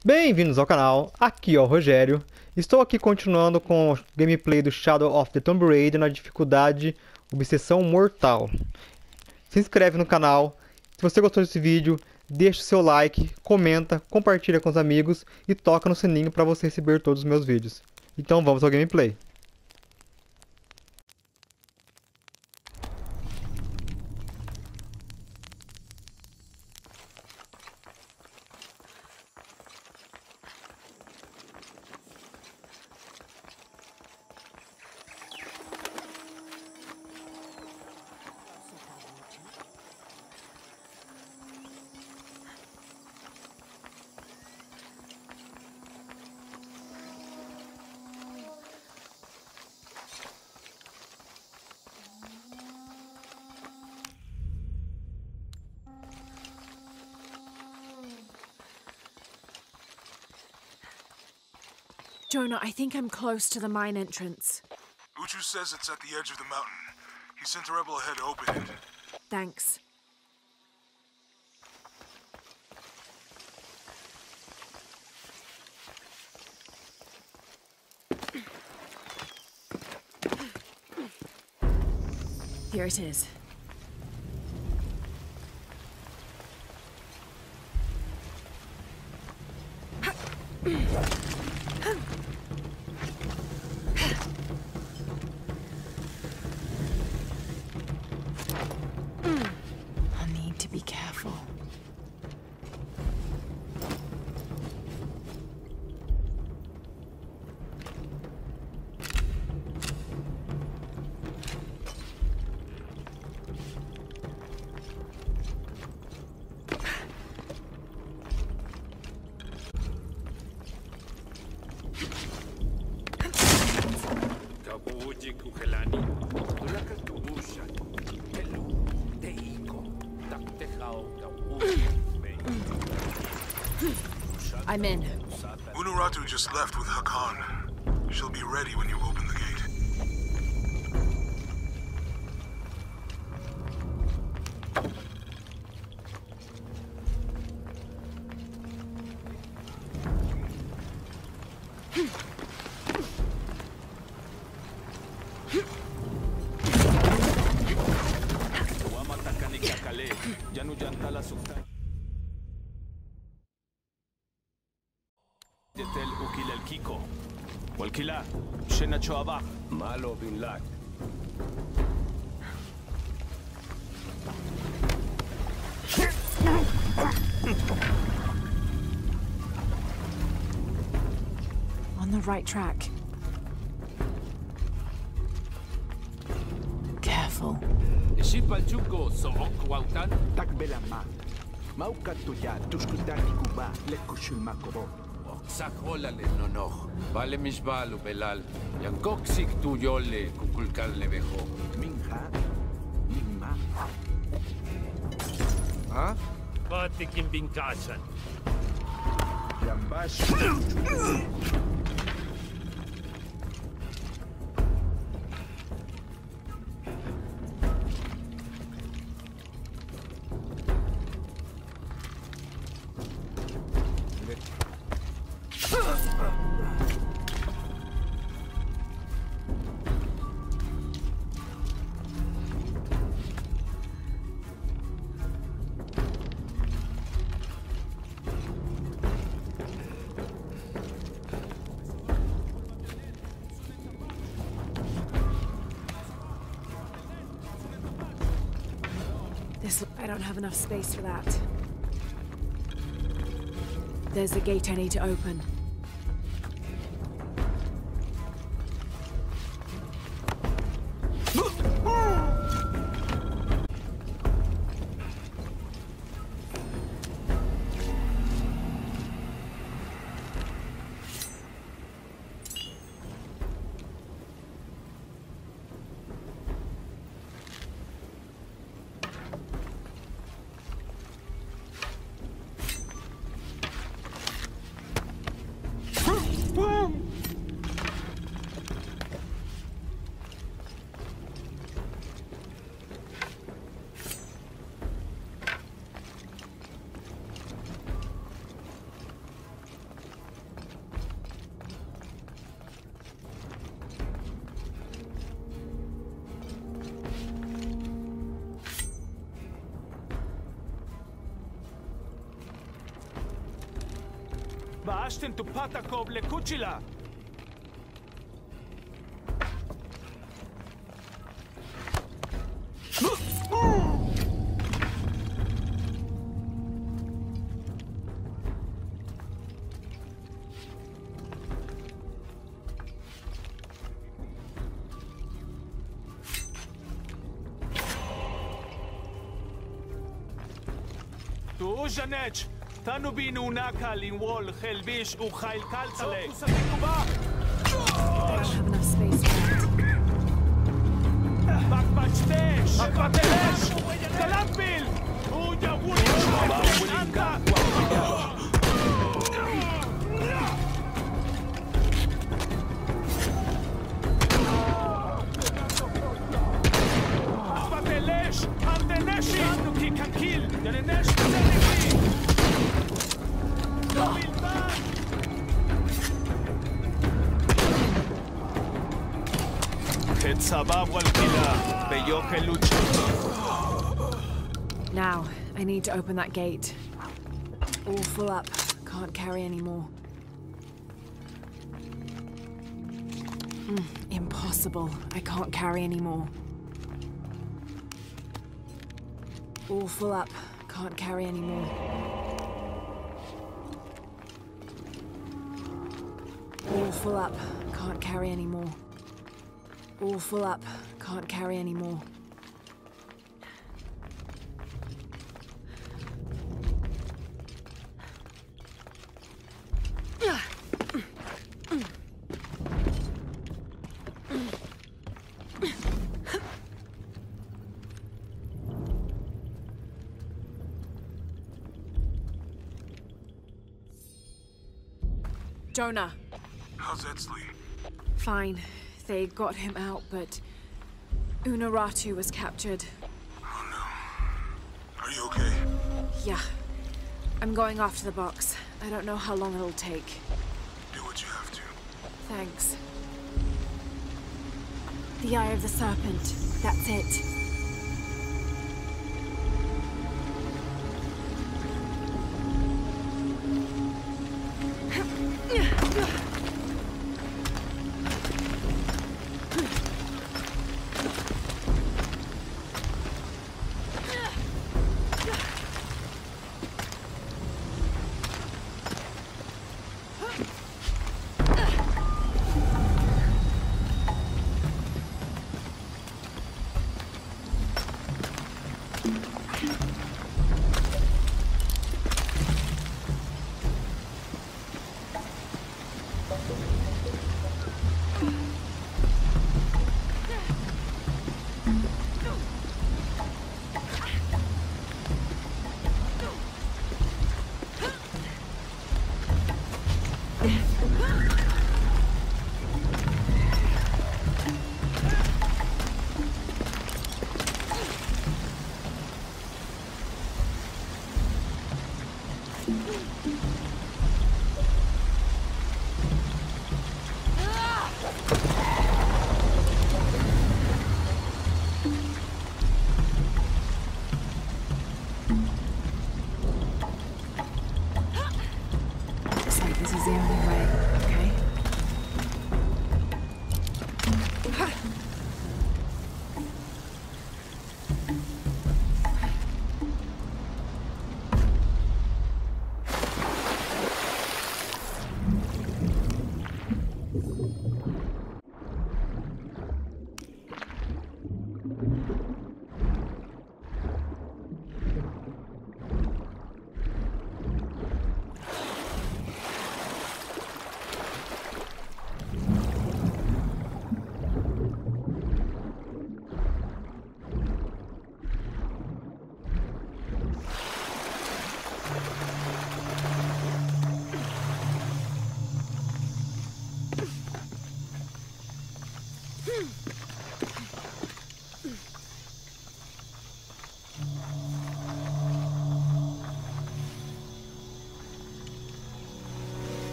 Bem-vindos ao canal, aqui é o Rogério. Estou aqui continuando com o gameplay do Shadow of the Tomb Raider na dificuldade Obsessão Mortal. Se inscreve no canal, se você gostou desse vídeo, deixa o seu like, comenta, compartilha com os amigos e toca no sininho para você receber todos os meus vídeos. Então vamos ao gameplay. Jonah, I think I'm close to the mine entrance. Uchu says it's at the edge of the mountain. He sent a rebel ahead to open it. Thanks. Here it is. I'll need to be careful. I'm in. Unuratu just left with Hakan. She'll be ready when you open the gate. والكلا شنا شوابا مالو بن لاد On the right track. Careful. Shipalchuko sook wautan. Takbela ma. Maukatuya tuskutani kuba lekushulma kobo. Sakolale nonoch. Vale misbal ubelal. Yankoksik tu yole kukulkal lebejo. Minha. Mima. Ha? Patikin bingkasan. Yambash. I don't have enough space for that. There's the gate I need to open. Baashten tu patakov le kuchila. Tu Janech, tanu binunaka linwol helbish u khail kalsale. I don't have enough space for it. Bakbachtesh, bakbachtesh, kalapil. Uya wuli anta. Bakbachtesh, andeneshi, anu ki kan kill. Yanenesh zelifi. Now, I need to open that gate. All full up. Can't carry anymore. Impossible. I can't carry anymore. All full up. Can't carry anymore. All full up. Can't carry anymore. All full up. Can't carry anymore. Jonah. How's Etzli? Fine. They got him out, but Unuratu was captured. Oh no. Are you okay? Yeah. I'm going after the box. I don't know how long it'll take. Do what you have to. Thanks. The Eye of the Serpent. That's it.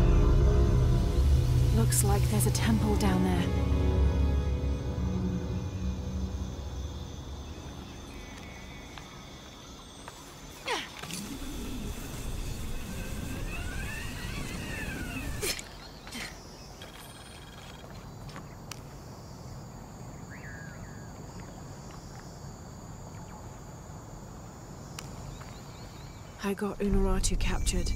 Looks like there's a temple down there. I got Unuratu captured.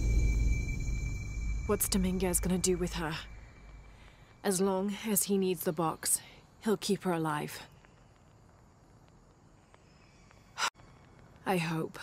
What's Dominguez gonna do with her? As long as he needs the box, he'll keep her alive. I hope.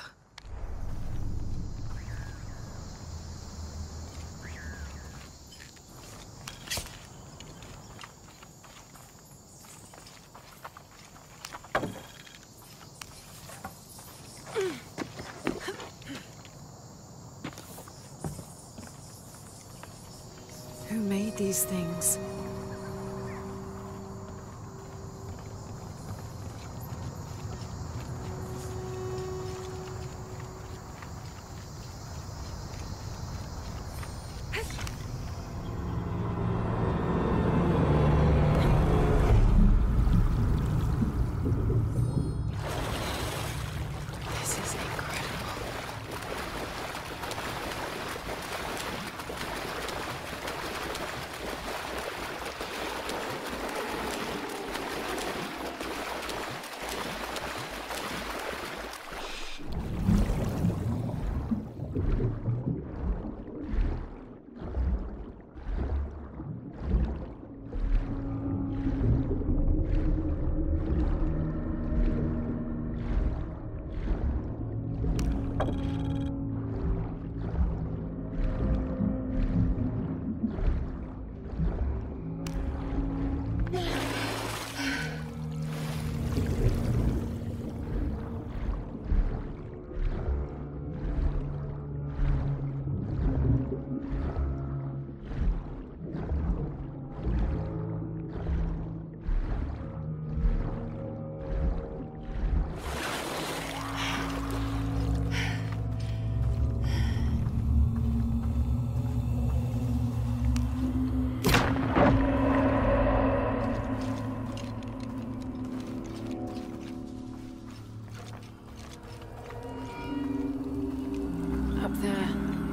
Who made these things? This is incredible. Up there.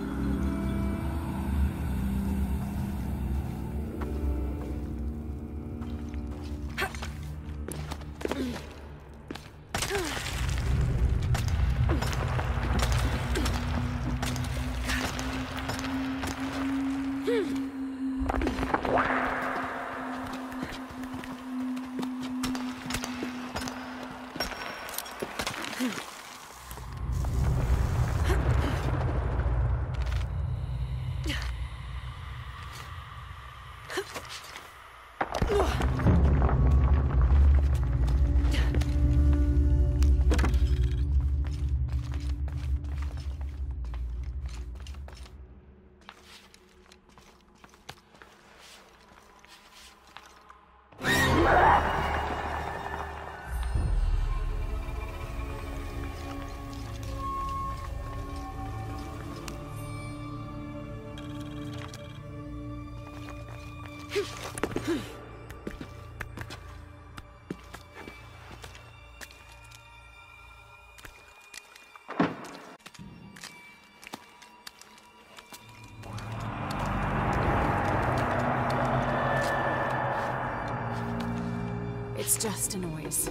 It's just a noise.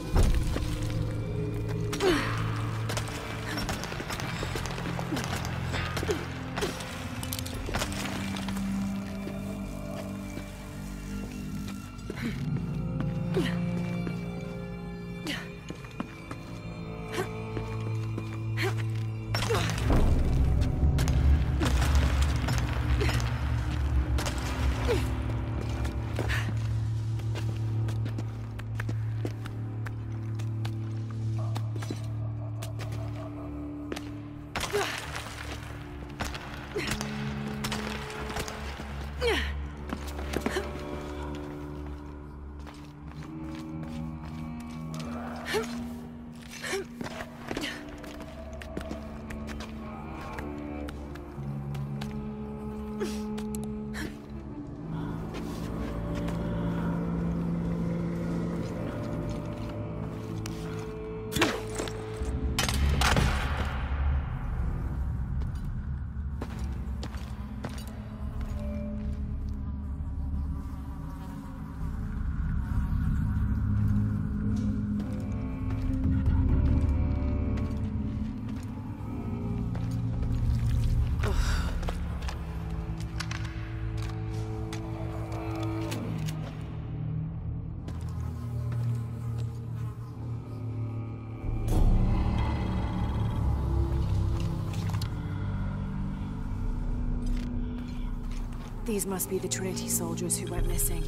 These must be the Trinity soldiers who went missing.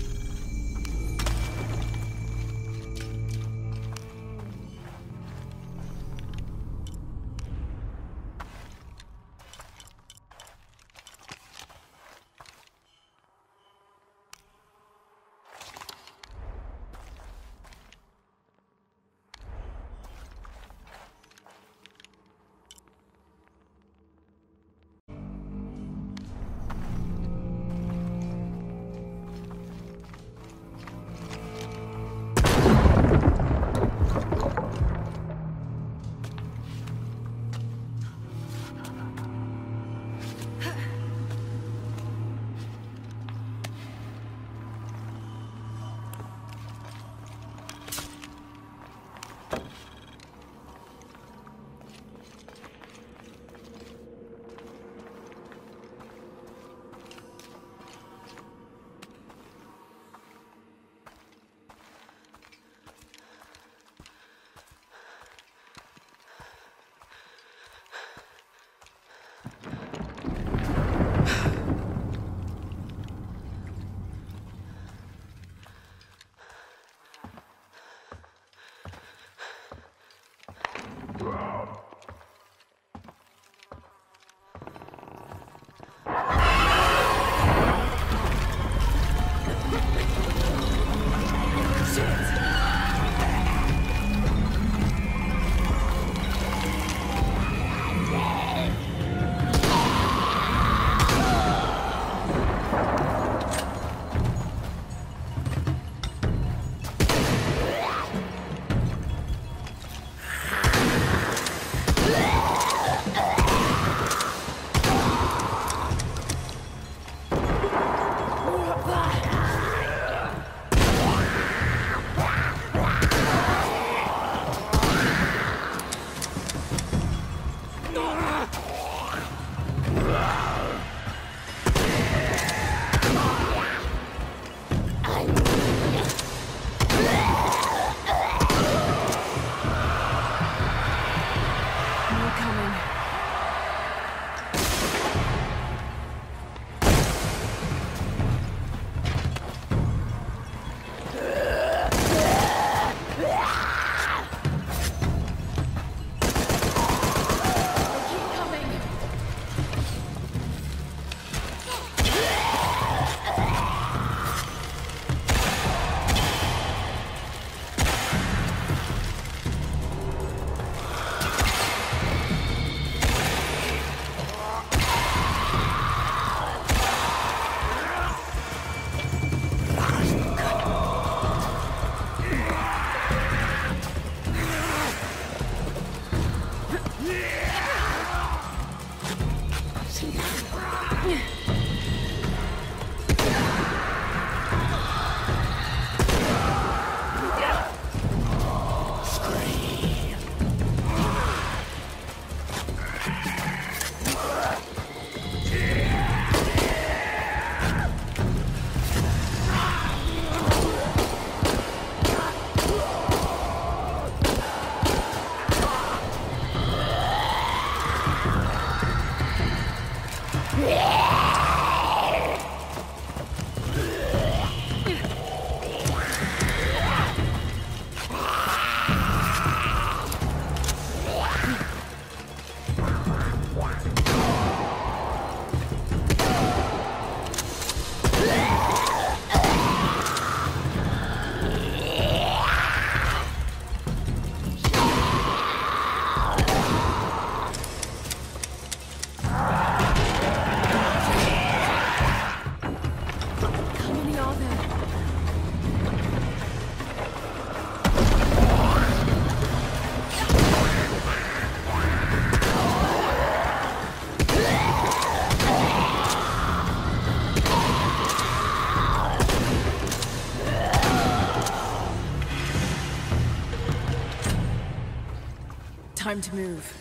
Time to move.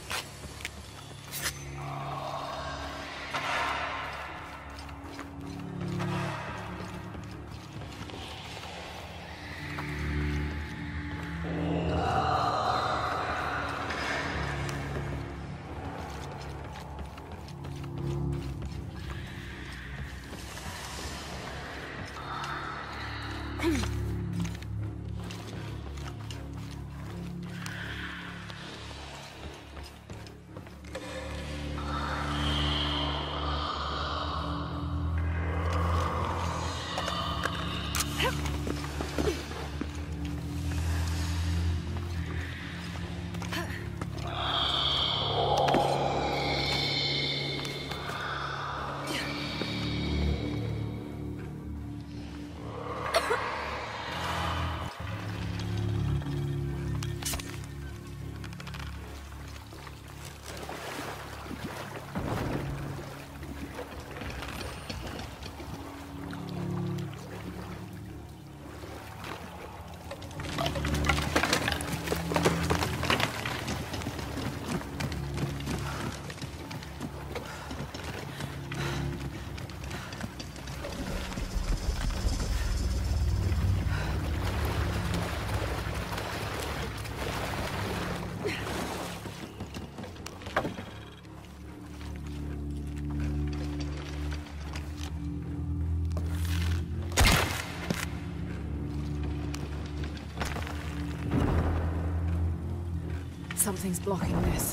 Something's blocking this.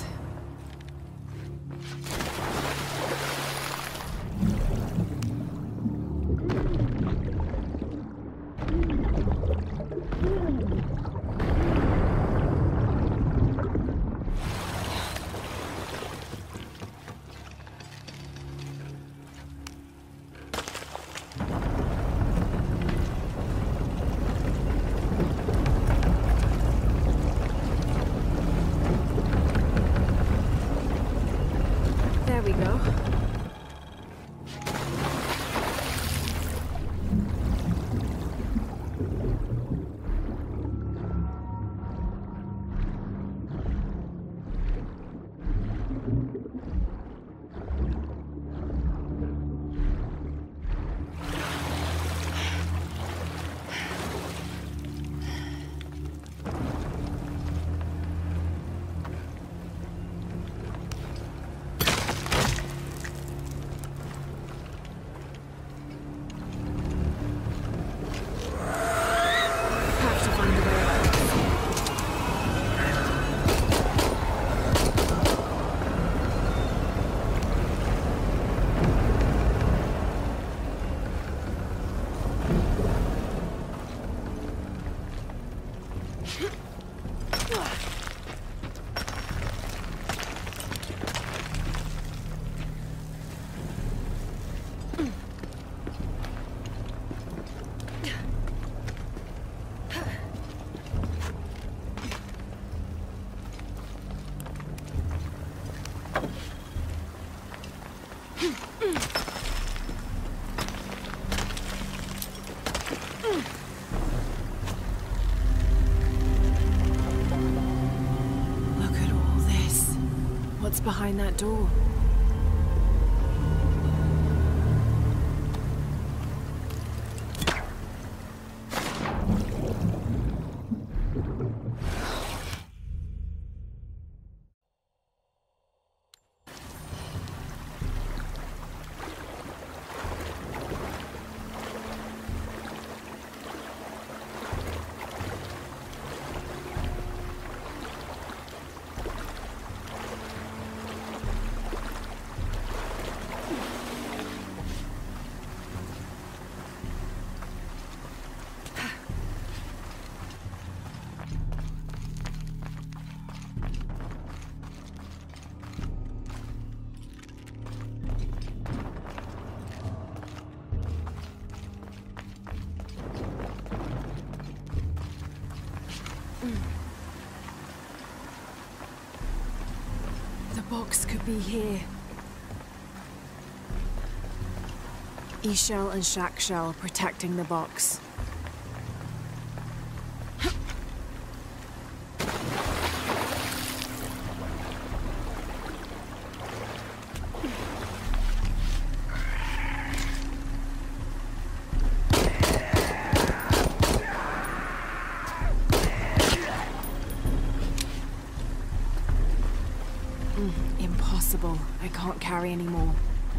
There we go. Have to find a way out. Look at all this. What's behind that door? The box could be here. E-Shell and Shack Shell protecting the box. Impossible. I can't carry anymore.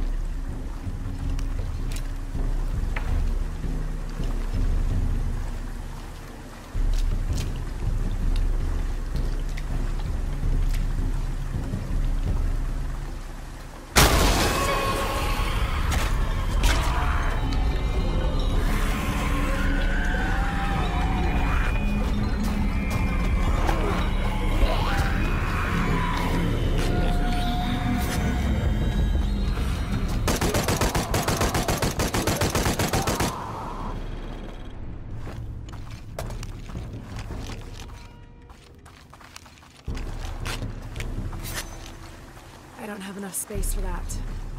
I don't have enough space for that.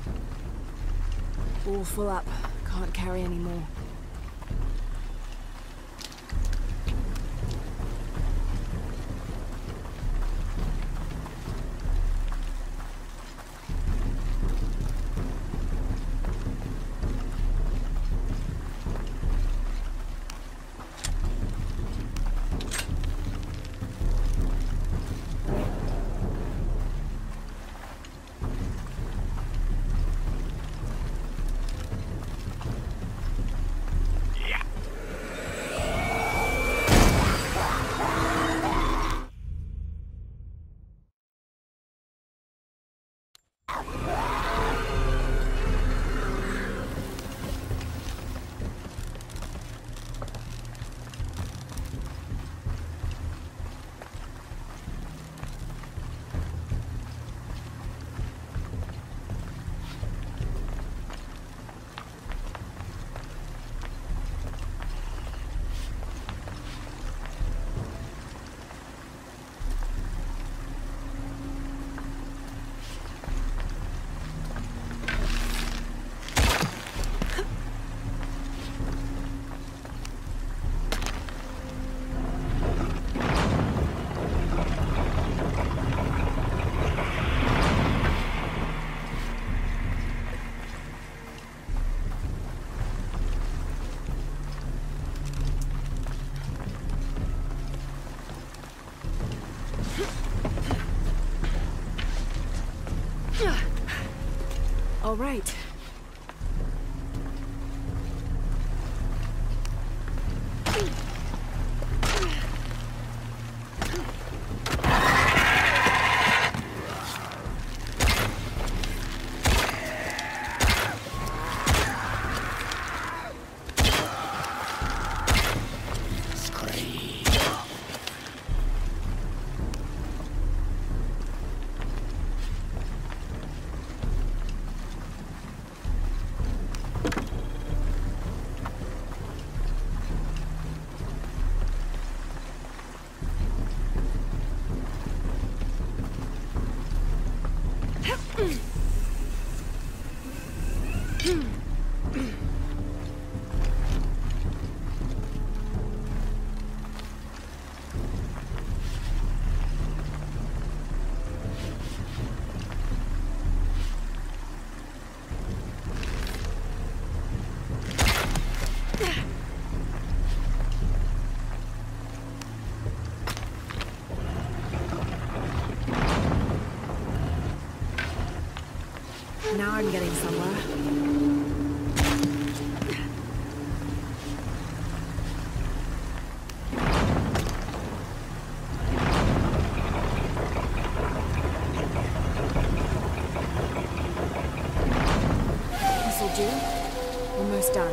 All full up. Can't carry anymore. All right. Now I'm getting somewhere. This'll do. Almost done.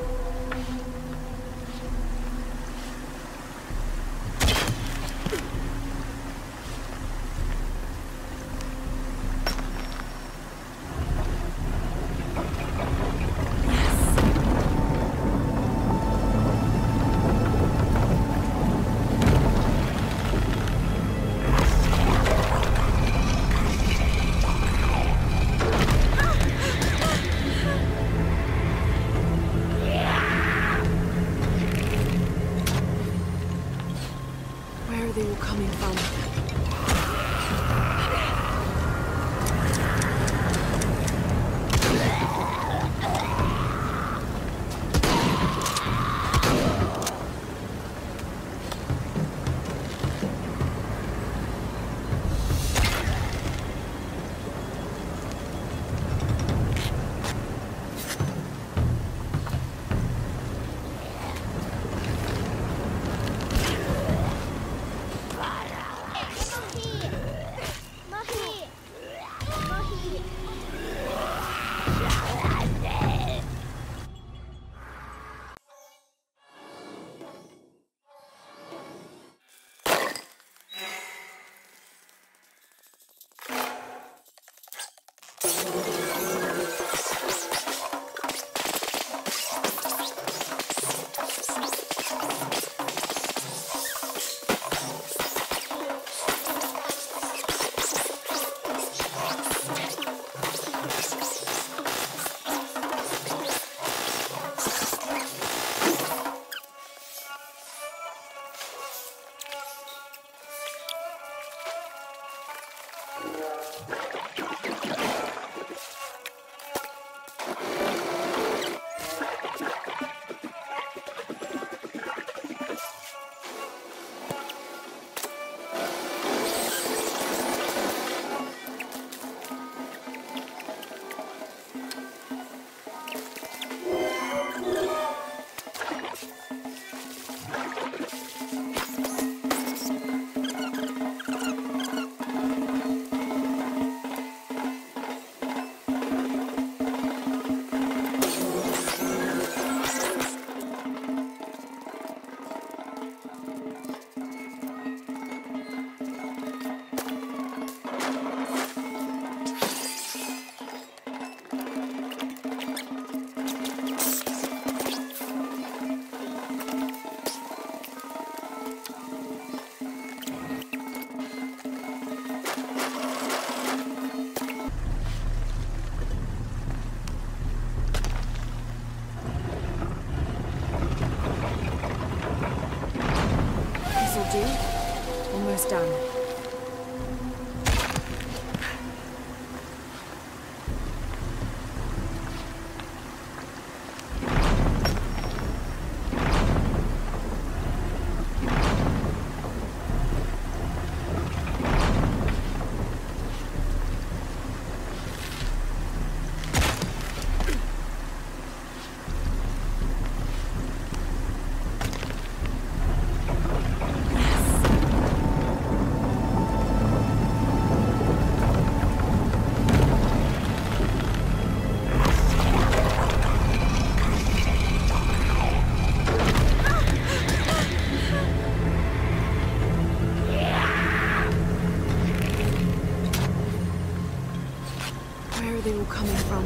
Where are they all coming from? This'll do. Almost done. coming from?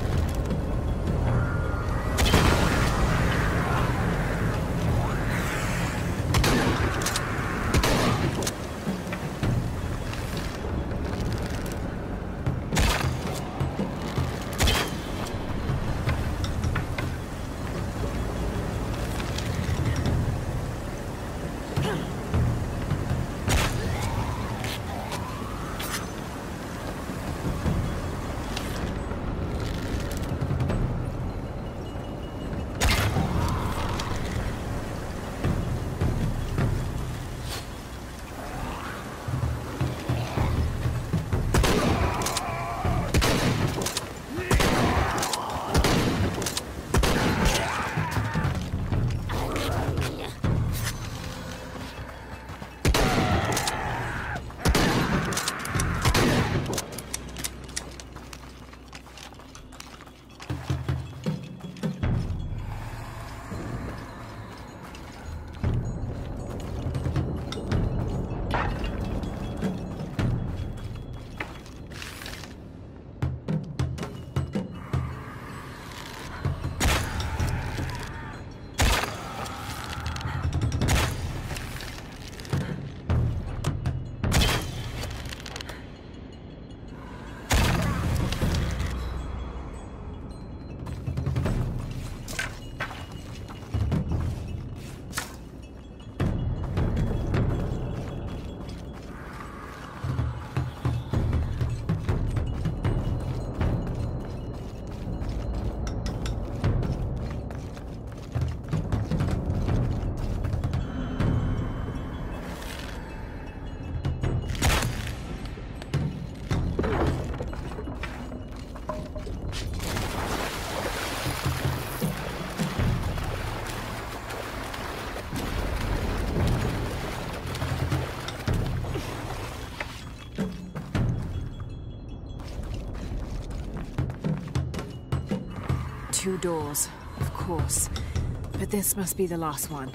Two doors, of course. But this must be the last one.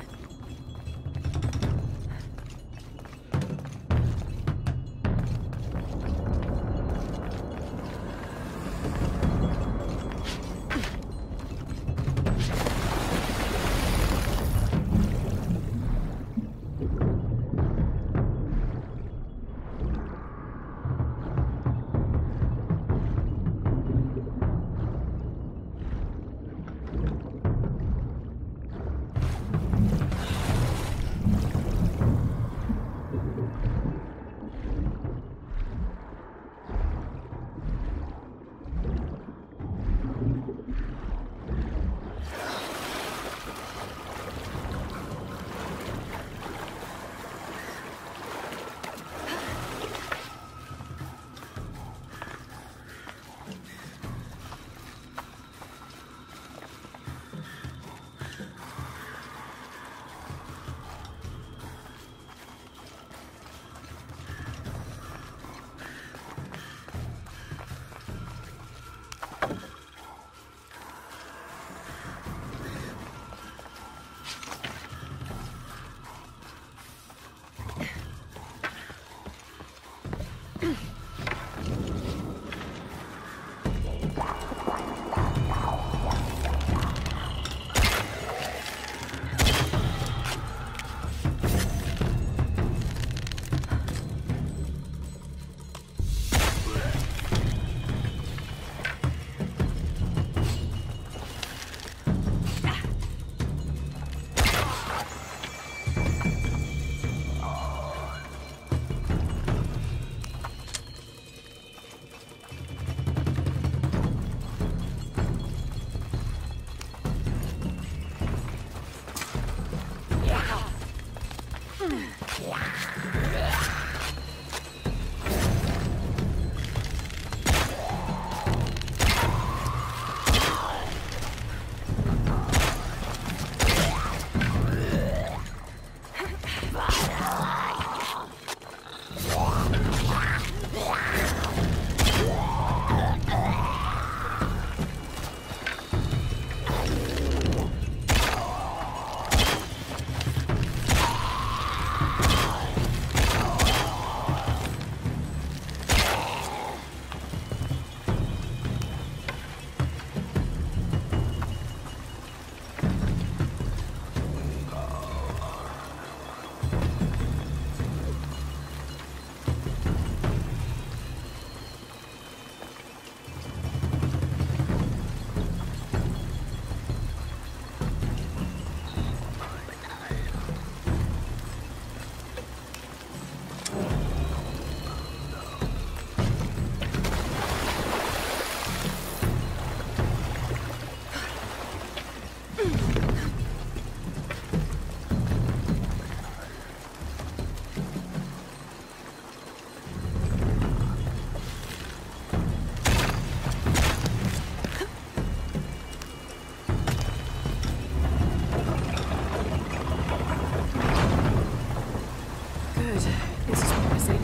This is promising.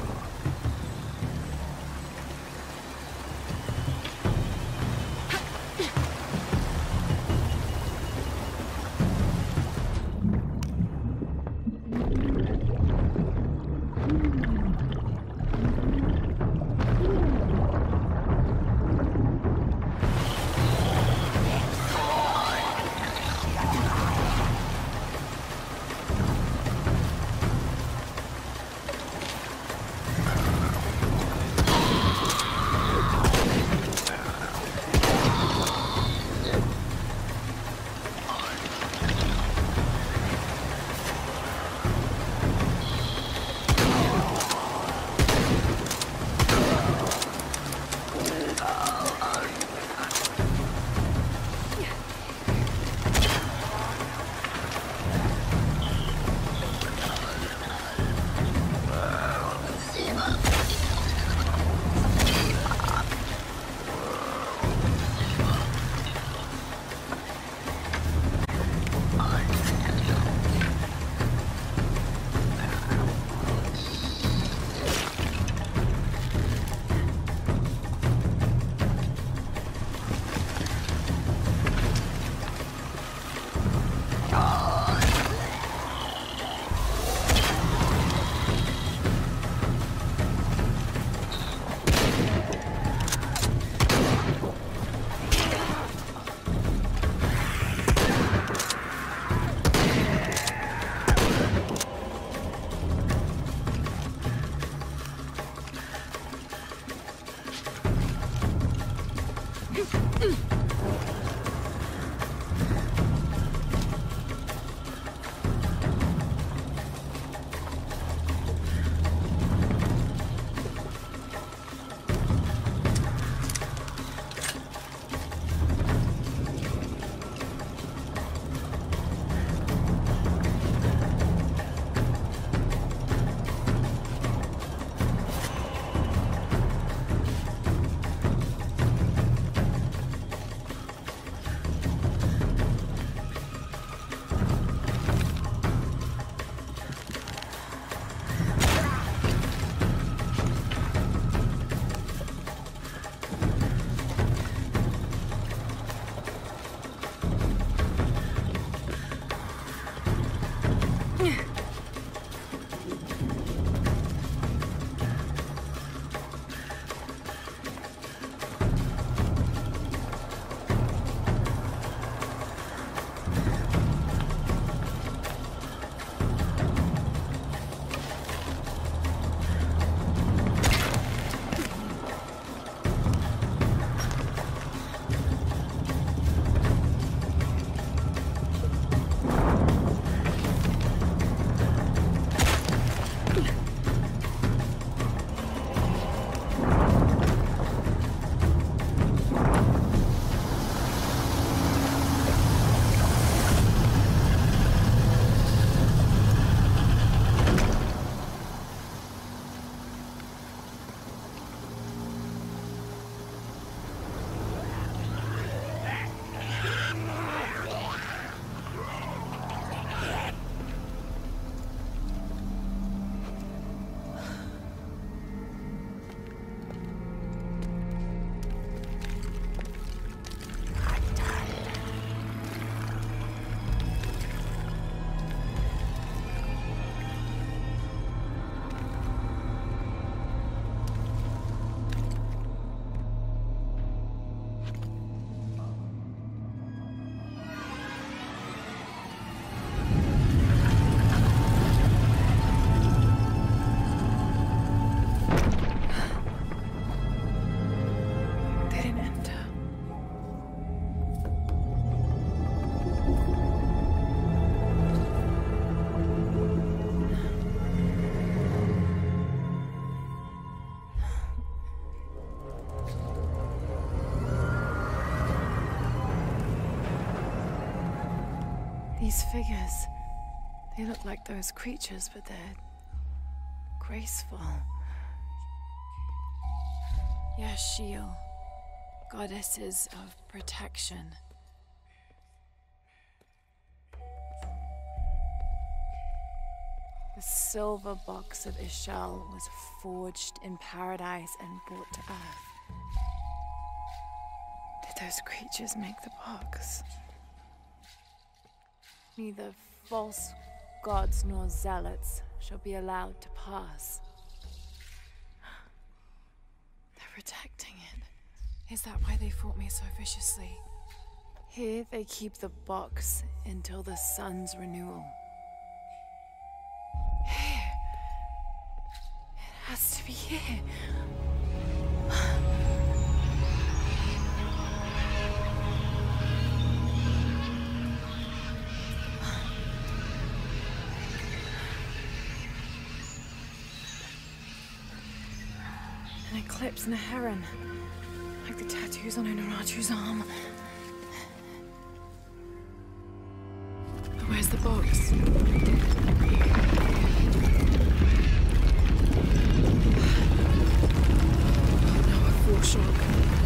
These figures, they look like those creatures, but they're graceful. Yashil, goddesses of protection. The silver box of Ishal was forged in paradise and brought to Earth. Did those creatures make the box? Neither false gods nor zealots shall be allowed to pass. They're protecting it. Is that why they fought me so viciously? Here they keep the box until the sun's renewal. Here. It has to be here. An eclipse and a heron. Like the tattoos on Unuratu's arm. But where's the box? Oh no, a foreshock.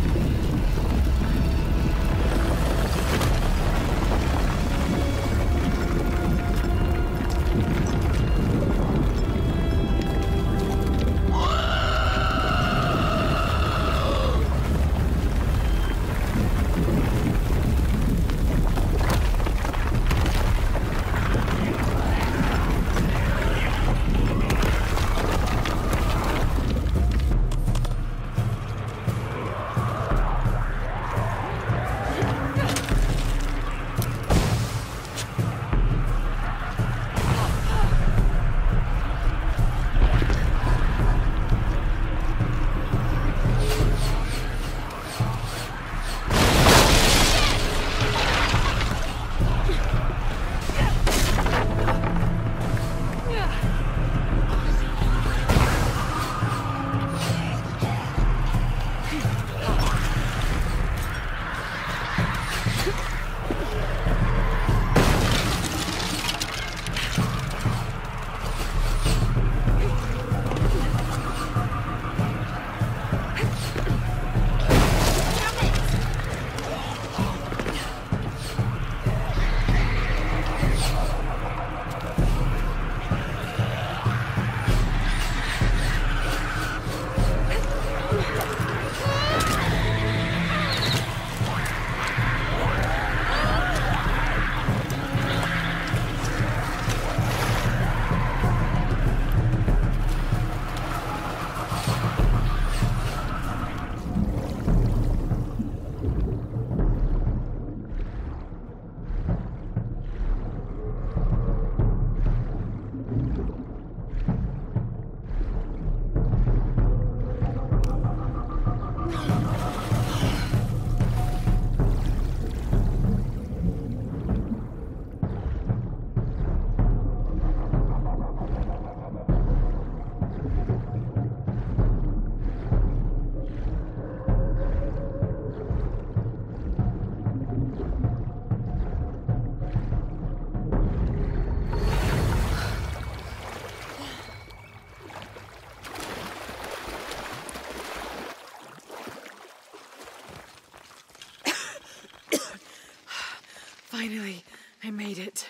Finally, I made it.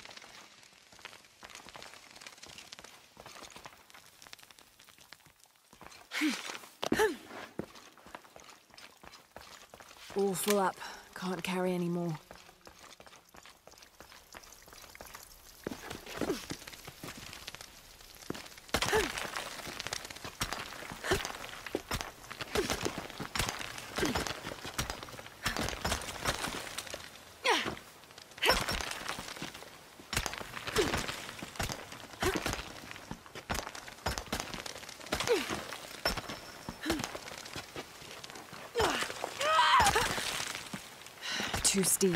All full up. Can't carry any more. Too steep.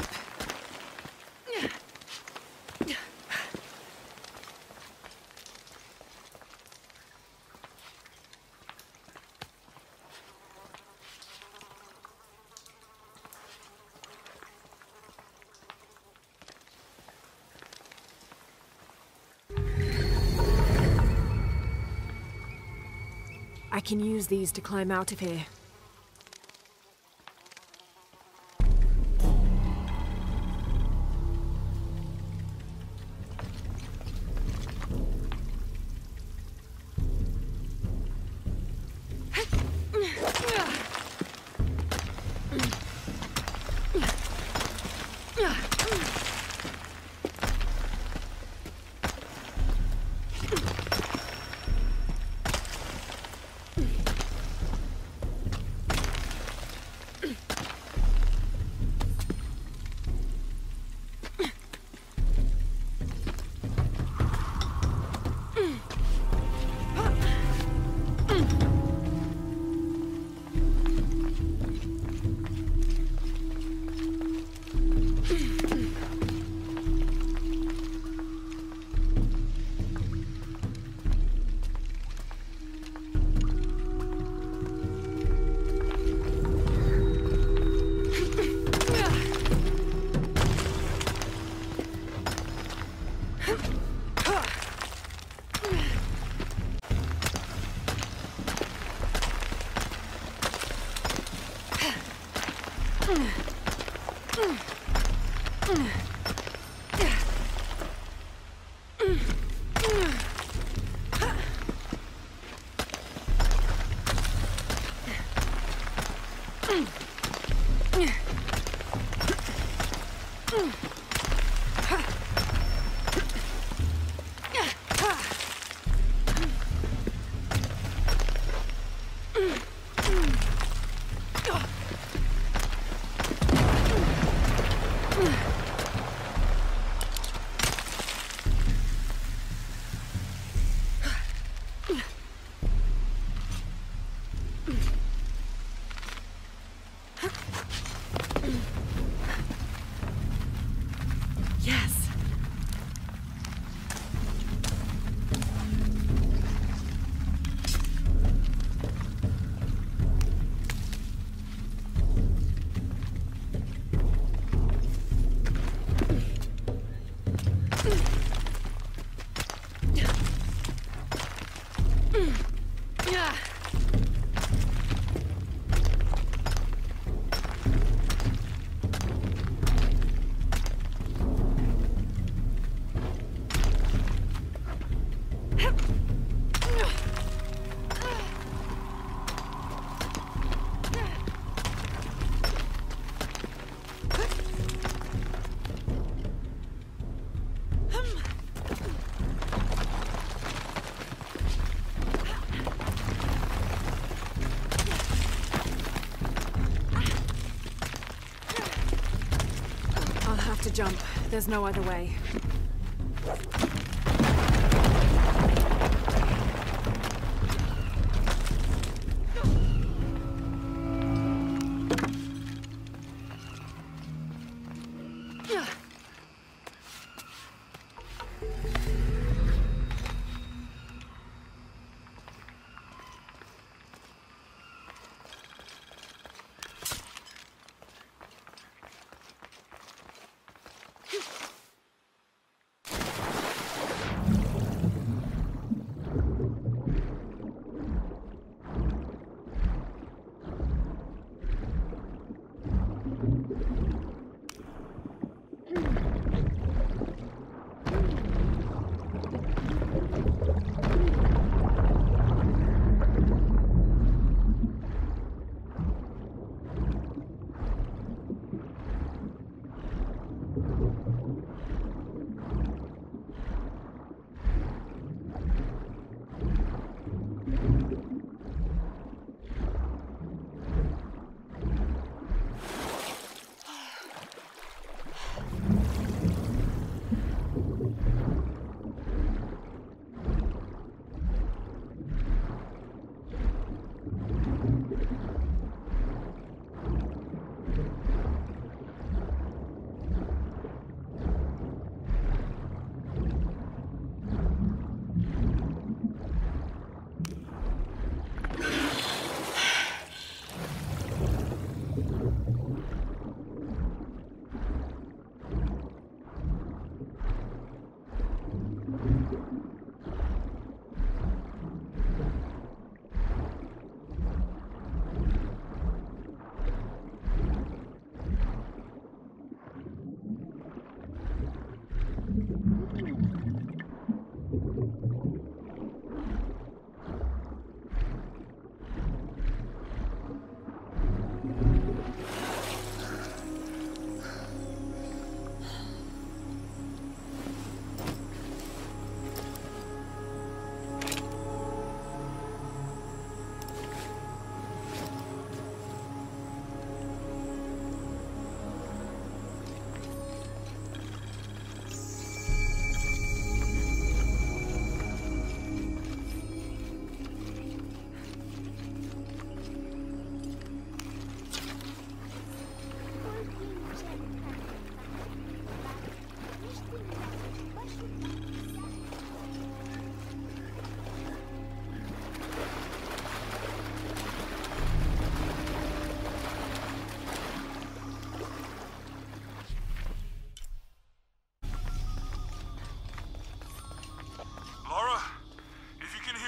I can use these to climb out of here. Yes. I'll have to jump. There's no other way.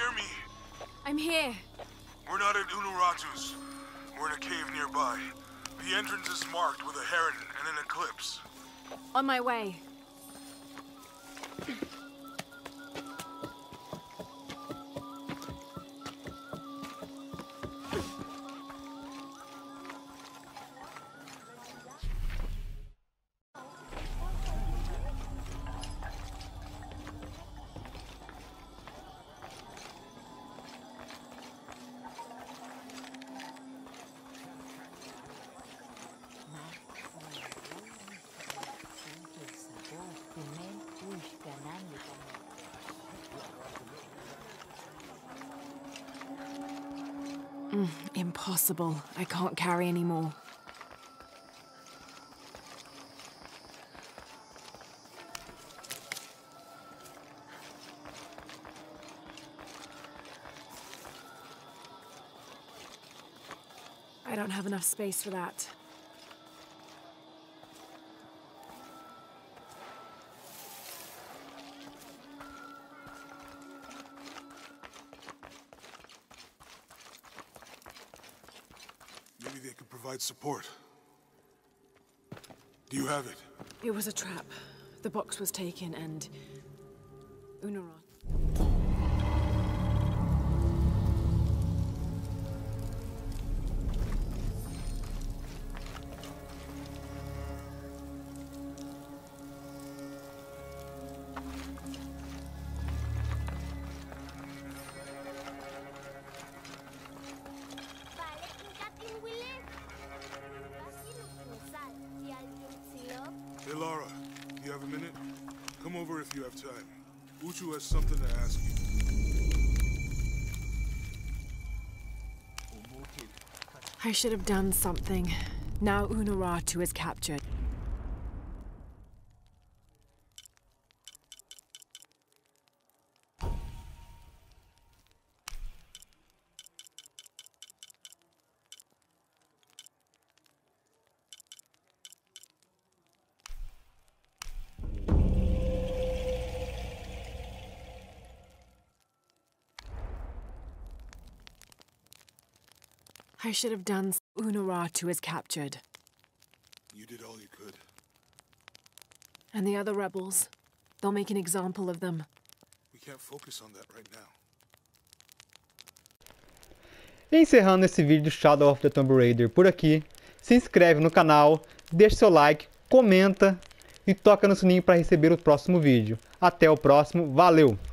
I'm here. We're not at Unuratu's. We're in a cave nearby. The entrance is marked with a heron and an eclipse. On my way. Impossible. I can't carry anymore. I don't have enough space for that. Maybe they could provide support. Do you have it? It was a trap. The box was taken and... Unurot. Hey, Lara, you have a minute? Come over if you have time. Uchu has something to ask you. I should have done something. Now Unuratu is captured. I should have done. Unuratu is captured. You did all you could. And the other rebels, they'll make an example of them. We can't focus on that right now. Encerrando esse vídeo Shadow of the Tomb Raider por aqui. Se inscreve no canal, deixa seu like, comenta e toca no sininho para receber o próximo vídeo. Até o próximo, valeu!